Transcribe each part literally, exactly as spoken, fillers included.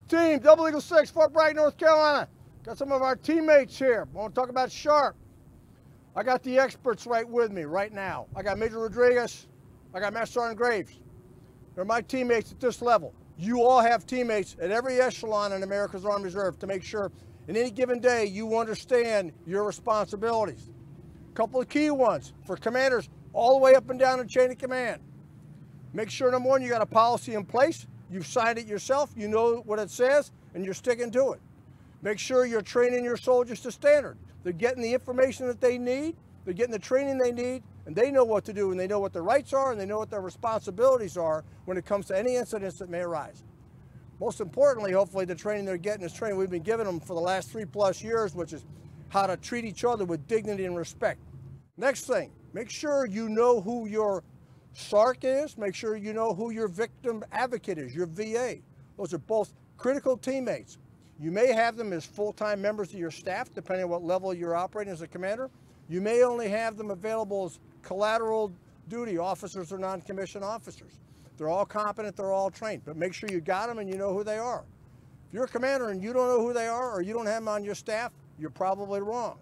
Team, Double Eagle six, Fort Bragg, North Carolina. Got some of our teammates here. I want to talk about Sharp. I got the experts right with me right now. I got Major Rodriguez. I got Master Sergeant Graves. They're my teammates at this level. You all have teammates at every echelon in America's Army Reserve to make sure in any given day you understand your responsibilities. A couple of key ones for commanders all the way up and down the chain of command. Make sure, number one, you got a policy in place. You've signed it yourself. You know what it says, and you're sticking to it. Make sure you're training your soldiers to standard. They're getting the information that they need. They're getting the training they need, and they know what to do, and they know what their rights are, and they know what their responsibilities are when it comes to any incidents that may arise. Most importantly, hopefully, the training they're getting is training we've been giving them for the last three plus years, which is how to treat each other with dignity and respect. Next thing, make sure you know who your S A R C is. Make sure you know who your victim advocate is, your V A. Those are both critical teammates. You may have them as full-time members of your staff, depending on what level you're operating as a commander. You may only have them available as collateral duty officers or non-commissioned officers. They're all competent, they're all trained, but make sure you got them and you know who they are. If you're a commander and you don't know who they are or you don't have them on your staff, you're probably wrong.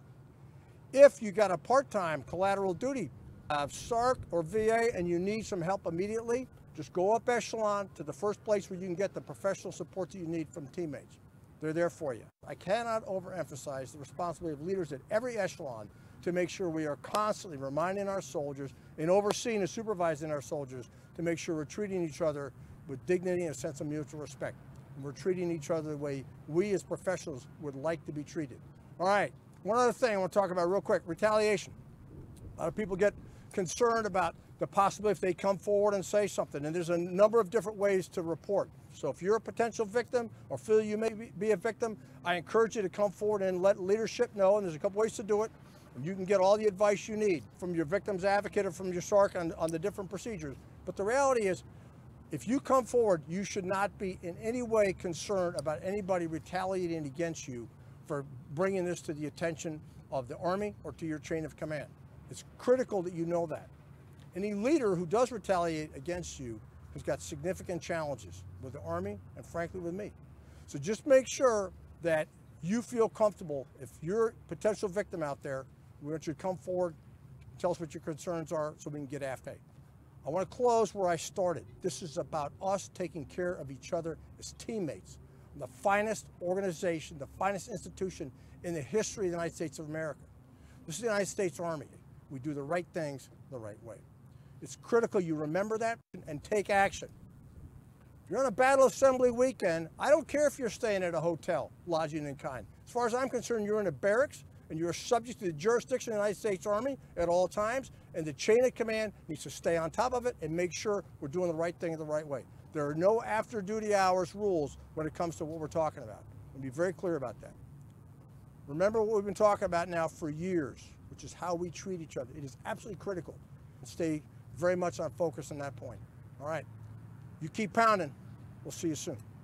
If you got a part-time collateral duty uh, S A R C or V A and you need some help immediately, just go up echelon to the first place where you can get the professional support that you need from teammates. They're there for you. I cannot overemphasize the responsibility of leaders at every echelon to make sure we are constantly reminding our soldiers and overseeing and supervising our soldiers to make sure we're treating each other with dignity and a sense of mutual respect. And we're treating each other the way we as professionals would like to be treated. All right, one other thing I want to talk about real quick, retaliation. A lot of people get concerned about the possibility if they come forward and say something, and there's a number of different ways to report. So if you're a potential victim or feel you may be a victim, I encourage you to come forward and let leadership know, and there's a couple ways to do it. You can get all the advice you need from your victim's advocate or from your S A R C on, on the different procedures. But the reality is, if you come forward, you should not be in any way concerned about anybody retaliating against you for bringing this to the attention of the Army or to your chain of command. It's critical that you know that. Any leader who does retaliate against you has got significant challenges with the Army and frankly with me. So just make sure that you feel comfortable. If you're a potential victim out there, we want you to come forward, tell us what your concerns are so we can get after it. I want to close where I started. This is about us taking care of each other as teammates. The finest organization, the finest institution in the history of the United States of America. This is the United States Army. We do the right things the right way. It's critical you remember that and take action. If you're on a battle assembly weekend, I don't care if you're staying at a hotel, lodging in kind. As far as I'm concerned, you're in a barracks and you're subject to the jurisdiction of the United States Army at all times, and the chain of command needs to stay on top of it and make sure we're doing the right thing the right way. There are no after duty hours rules when it comes to what we're talking about. And be very clear about that. Remember what we've been talking about now for years, which is how we treat each other. It is absolutely critical to stay very much on focus on that point. All right, you keep pounding. We'll see you soon.